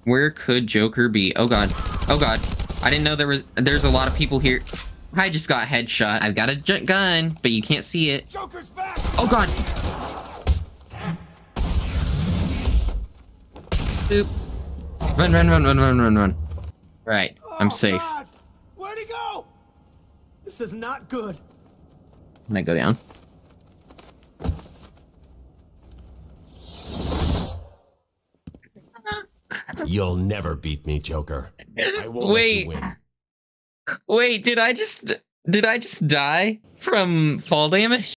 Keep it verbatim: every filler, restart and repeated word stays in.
Where could Joker be? Oh god. Oh god. I didn't know there was there's a lot of people here. I just got headshot. I've got a gun, but you can't see it. Joker's back. Oh god. Boop. Run, run, run, run, run, run, run. Right. I'm safe. God. Where'd he go? This is not good. Can I go down? You'll never beat me, Joker. I won't Wait. let you win. Wait, did I just did I just die from fall damage?